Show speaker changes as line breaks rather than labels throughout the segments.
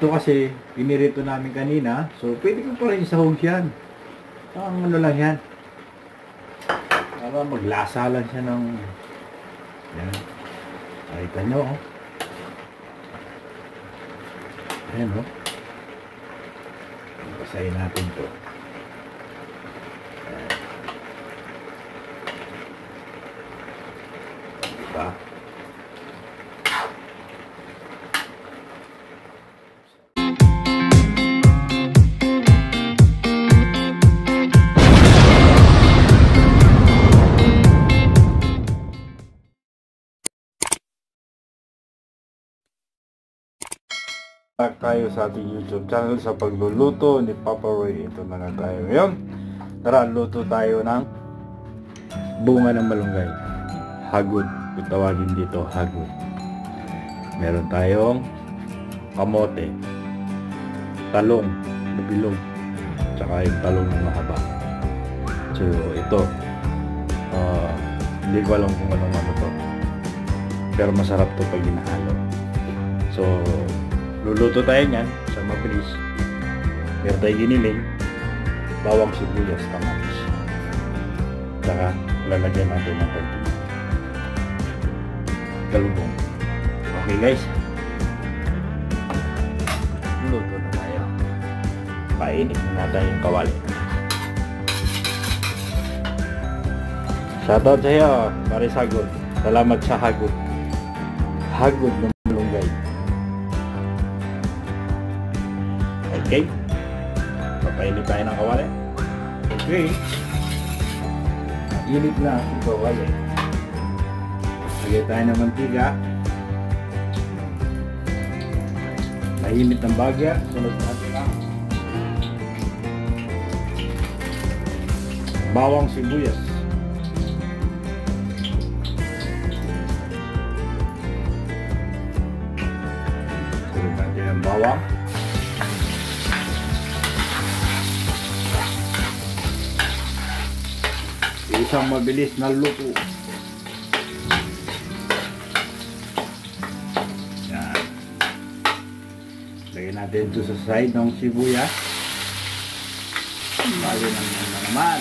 Ito kasi, pinirito namin kanina. So, pwede ko pa rin isahog yan. Ang ano lang yan. Para maglasa lang siya ng... Yan. Nakita nyo, oh. Ayan, oh. Basahin natin to. Ayan. Diba? Tayo sa ating YouTube channel sa pagluluto ni Papa Roy. Ito na nga tayo ngayon. Tara, luto tayo ng bunga ng malunggay. Hagod, kung tawagin dito, hagod. Meron tayong kamote, talong na bilog, tsaka yung talong na mahaba. So ito, hindi ko alam kung anong ano to, pero masarap to pag ginahalo. So luluto tayo niyan sa mabilis. Meron tayo giniling, bawang, sibuyas, kamatis. Saka lalagyan natin ng konting galunggong. Okay guys, luluto na tayo. Painit na natin yung kawali. Shoutout sa iyo, Paris Hagod. Salamat sa hagod. Hagod ng malunggay. Okay, papainit tayo ng kawali. Okay, init na ang kawali. Lagay tayo ng mantika. Mainit ng bagya. Sunod natin ang bawang, sibuyas. Sunod natin ang bawang. Isang mabilis na luto. Yan. Lagyan natin ito sa side ng sibuyas. Bago naman.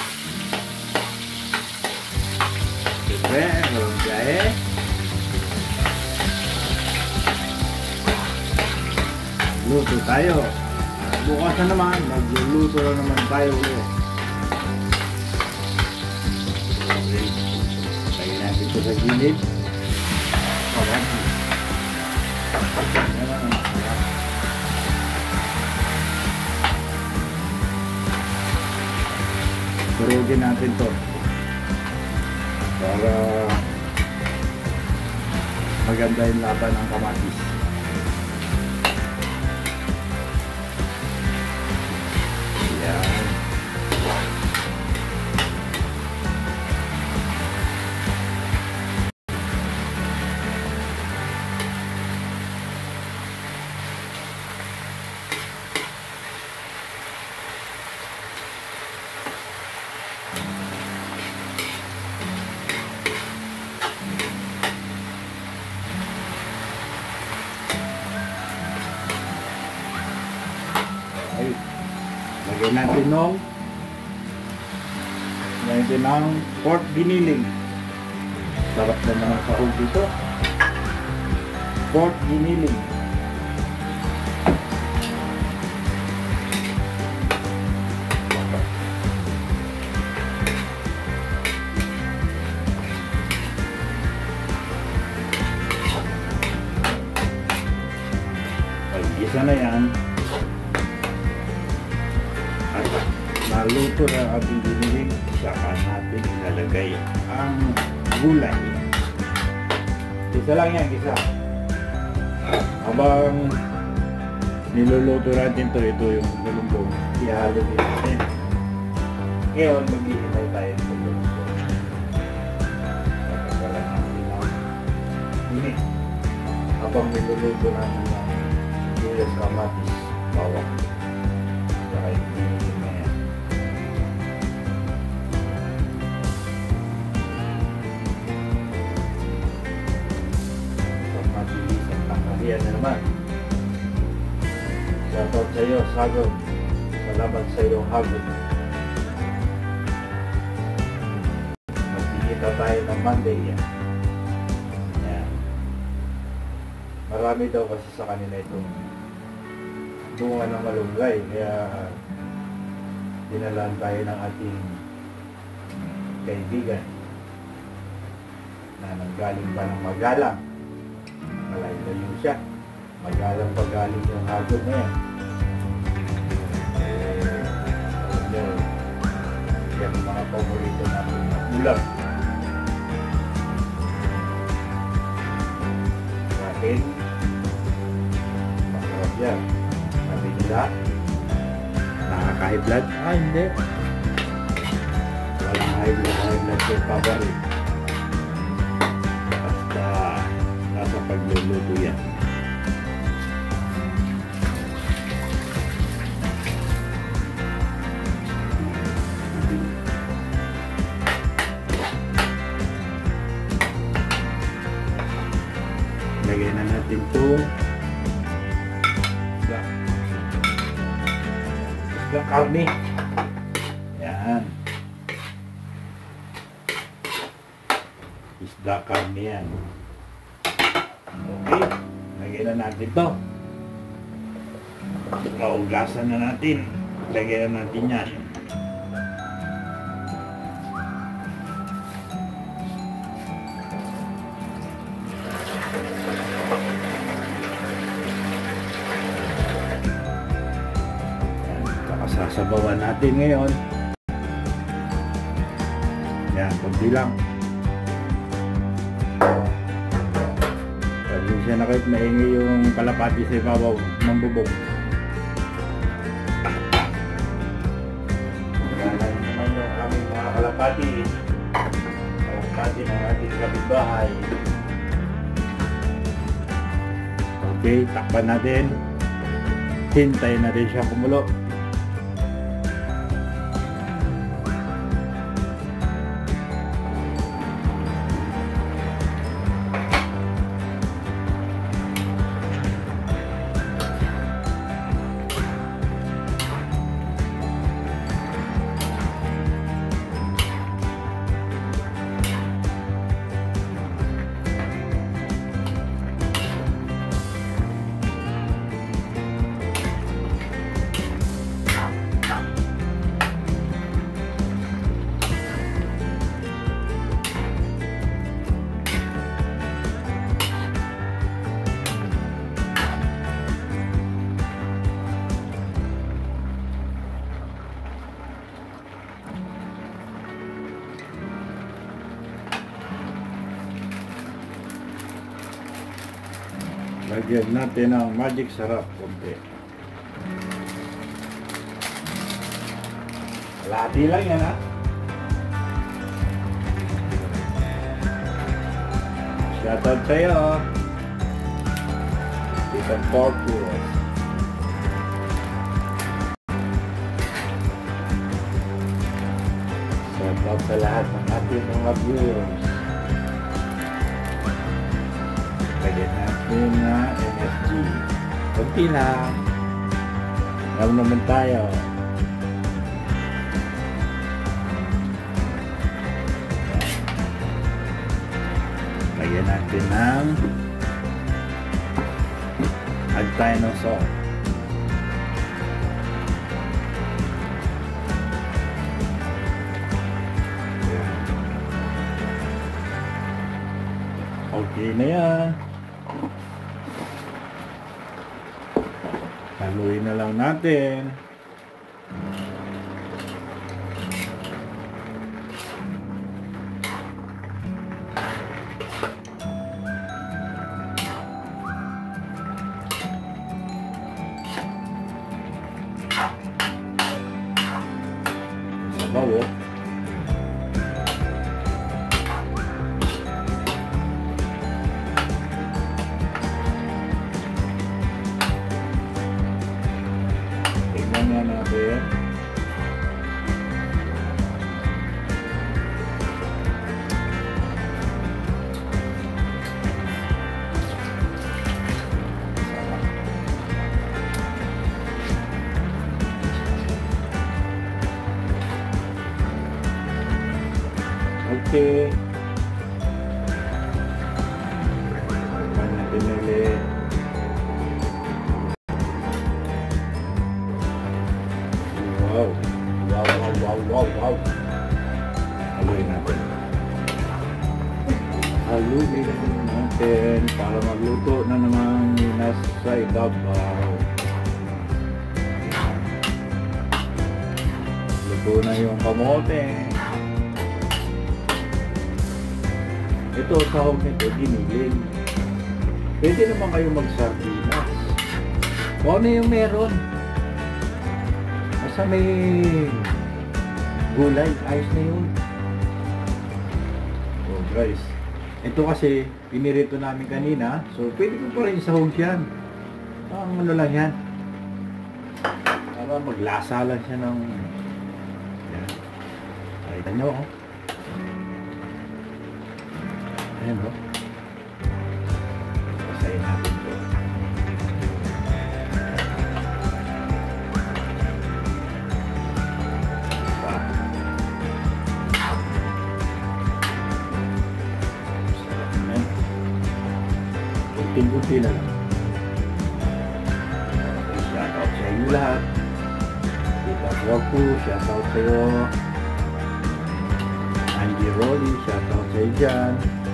Siyempre, walang biyahe. Luto tayo. Bukas na naman, magluluto na naman tayo ulit. Lagyan natin ito sa gilid. Durugin natin ito para maganda yung laban ng kamatis. Yan. Lagyan natin ng pork giniling. Sarap na naman sa hug dito. Pork giniling. Pag-isa na yan, naluto na ating giniling, saka natin ilalagay ang gulay. Isa lang yan, isa. Habang niluluto natin ito yung galunggong, ihalo din natin. Ngayon, mag-iinay tayo sa galunggong. Nakakalang natin ang init. Habang niluluto natin ang sibuyas, kamatis, bawang. Saka yung giniling na yan. Yan na naman. Shoutout sa iyo, Sagom. Salamat sa iyong hagod. Magkikita tayo ng Monday yan. Yan. Marami daw kasi sa kanila itong bunga ng malunggay. Kaya dinalaan tayo ng ating kaibigan na nanggaling pa ng Magalang. Malayo siya. Magalang pa galing yung hagod na yan. Yan ang mga paborito natin na ulam. Akin, masarap yan. Sabi nila, nakaka-high blood? Hindi. Walang high blood kay Papa Ray. Basta nasa pagluluto yan. Lagay na natin itong isda karne. Yan. Isda karne yan. Okay. Lagay na natin ito. Naugasan na natin. Lagay na natin yan. Sasabawan natin ngayon. Yan, kunti lang. Pasensya na kahit maingay yung kalapati sa ibabaw ng bubog. Yan naman yung aming mga kalapati. Kalapati ng ating kapitbahay. Okay, takpan natin. Hintayin natin siya kumulo. Lagyan natin ang magic sarap konti. Kalahati lang yan, ha? Shoutout sa'yo. Tita Porpus. Shoutout sa lahat ng ating mga viewers. Lagyan natin na MSG. Kunti lang. Alam naman tayo. Lagyan natin ng tayo ng salt. Okay na yan. Haluin na lang natin. Sabaw. Tingnan natin. kamote. Naman natin ulit. Wow. Wow. Haluin natin. Haluin natin para magluto na naman yung nasa ibabaw. Luto na yung kamote. Ito, sahog nito, giniling. Pwede naman kayo mag-sardinas. Kung ano yung meron. Basta may gulay, ayos na yun. Oh guys, ito kasi pinirito namin kanina, so pwede ko pa rin isahog yan. Ang ano lang yan, para maglasa lang siya ng yan. Nakita nyo oh. Ayan o. Pasayin natin ito. Unti-unti na lang. Shoutout sa inyo lahat. Tita Waku, shoutout sa iyo. Angie Rolly, shoutout sa iyo dyan.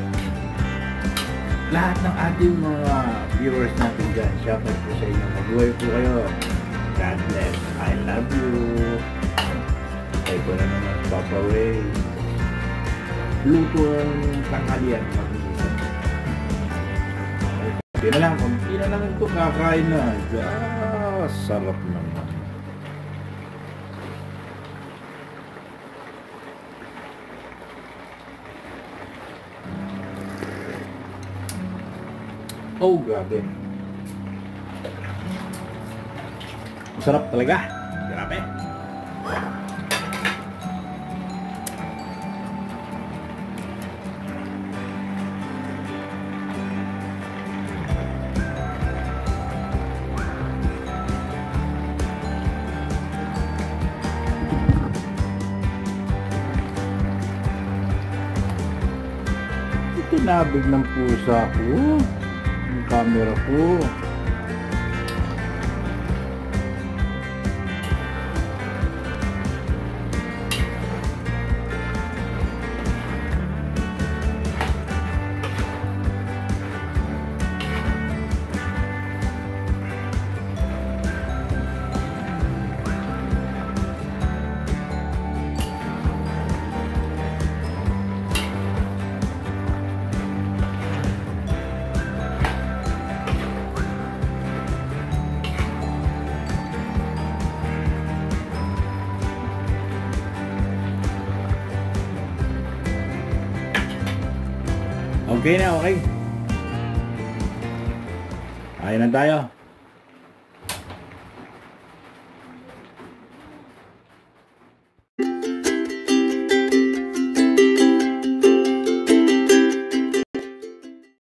Lahat ng ating mga viewers natin dyan, shoutout po sa inyo. Mabuhay po kayo. God bless. I love you. Kaya ko na naman Papa Ray. Luto ang tanghalian. Konti na lang ito kakain na. Sarap naman. Oh, grabe. Masarap talaga. Grabe. Tinabig ng pusa ko yung camera ko. Okay na, okay. Ayun na tayo.